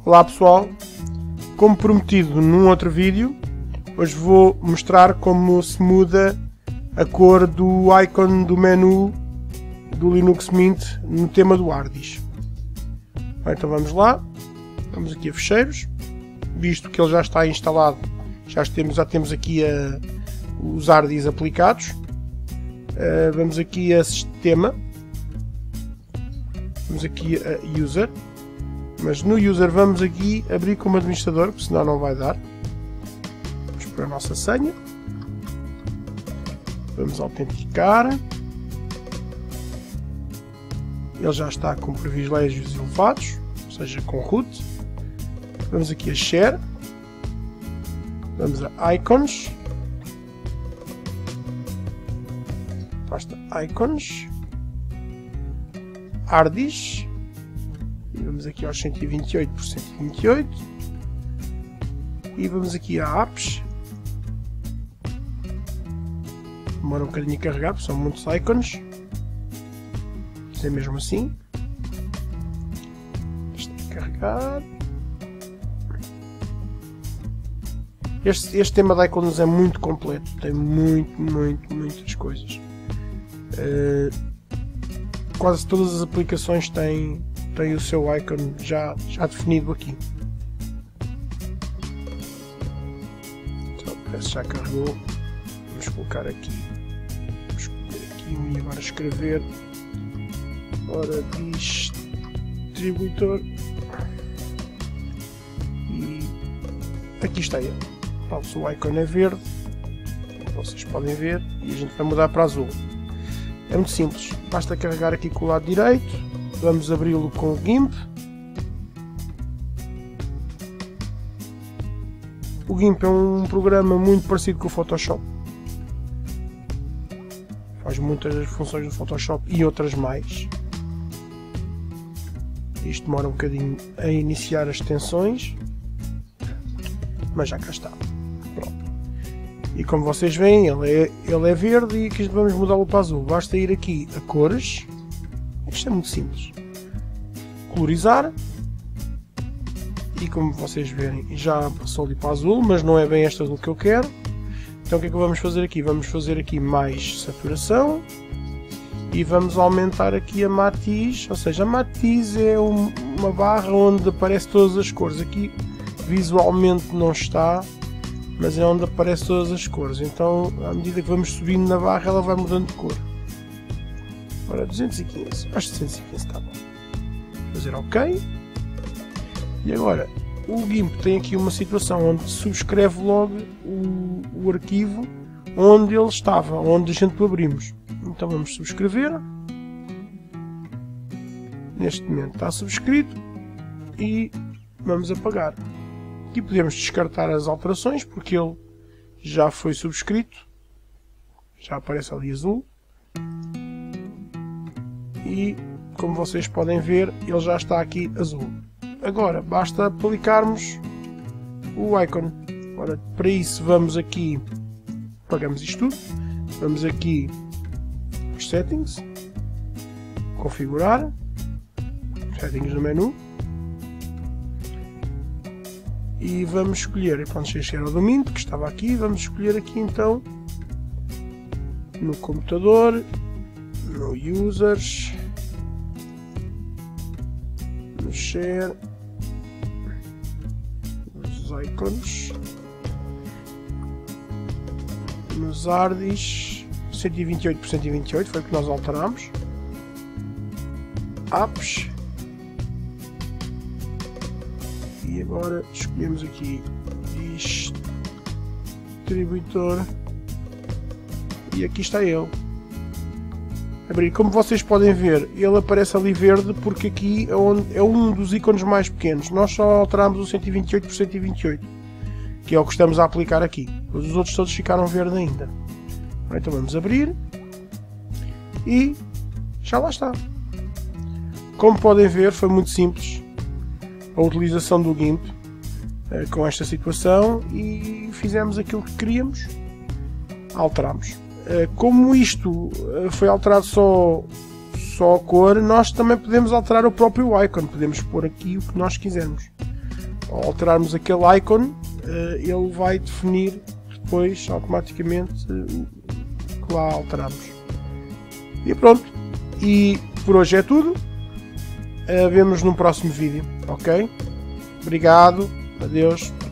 Olá pessoal, como prometido num outro vídeo, hoje vou mostrar como se muda a cor do icon do menu do Linux Mint no tema do Ardis. Então vamos lá, vamos aqui a fecheiros, visto que ele já está instalado, já temos aqui os Ardis aplicados. Vamos aqui a sistema, vamos aqui a user, mas no user vamos aqui abrir como administrador, porque senão não vai dar. Vamos para a nossa senha, vamos autenticar, ele já está com privilégios elevados, ou seja, com root. Vamos aqui a share, vamos a icons, pasta icons, Ardis, e vamos aqui aos 128 por 128 e vamos aqui a apps. Demora um bocadinho a carregar porque são muitos icons, é mesmo assim. Está a carregar. Este tema de icons é muito completo, tem muitas coisas. Quase todas as aplicações têm o seu icon já definido aqui. Então, parece que já carregou. Vamos colocar aqui, vamos escolher aqui e agora escrever. Ora, distribuidor, e aqui está ele. Pronto, o icon é verde, vocês podem ver, e a gente vai mudar para azul. É muito simples, basta carregar aqui com o lado direito, vamos abri-lo com o GIMP. O GIMP é um programa muito parecido com o Photoshop, faz muitas das funções do Photoshop e outras mais. Isto demora um bocadinho a iniciar as extensões, mas já cá está. Pronto. E como vocês veem, ele é verde e aqui vamos mudá-lo para azul. Basta ir aqui a cores. Isto é muito simples. Colorizar. E como vocês verem, já passou ali para azul, mas não é bem este azul que eu quero. Então o que é que vamos fazer aqui? Vamos fazer aqui mais saturação. E vamos aumentar aqui a matiz, ou seja, a matiz é uma barra onde aparecem todas as cores. Aqui visualmente não está, mas é onde aparecem todas as cores. Então, à medida que vamos subindo na barra, ela vai mudando de cor. Ora, 215, acho que 215 está bom. Fazer OK. E agora, o GIMP tem aqui uma situação onde subscreve logo o arquivo onde ele estava, onde a gente o abrimos. Então vamos subscrever. Neste momento está subscrito e vamos apagar. Aqui podemos descartar as alterações porque ele já foi subscrito. Já aparece ali azul. E como vocês podem ver, ele já está aqui azul. Agora basta aplicarmos o icon. Ora, para isso vamos aqui, apagamos isto tudo. Vamos aqui aos settings, configurar, settings no menu, e vamos escolher, pronto, chegar ao domínio que estava aqui, vamos escolher aqui então no computador, no users, no share, nos icons, nos Ardis, 128 por 128 foi o que nós alteramos. Apps. E agora escolhemos aqui distribuidor. E aqui está ele. Abrir. Como vocês podem ver, ele aparece ali verde porque aqui é um dos ícones mais pequenos. Nós só alteramos o 128 por 128, que é o que estamos a aplicar aqui. Os outros todos ficaram verde ainda. Então vamos abrir e já lá está. Como podem ver, foi muito simples a utilização do GIMP com esta situação e fizemos aquilo que queríamos, alteramos. Como isto foi alterado só a cor, nós também podemos alterar o próprio icon, podemos pôr aqui o que nós quisermos. ao alterarmos aquele icon, ele vai definir depois automaticamente que lá alteramos. E pronto. E por hoje é tudo. Vemos no próximo vídeo, ok? Obrigado, adeus.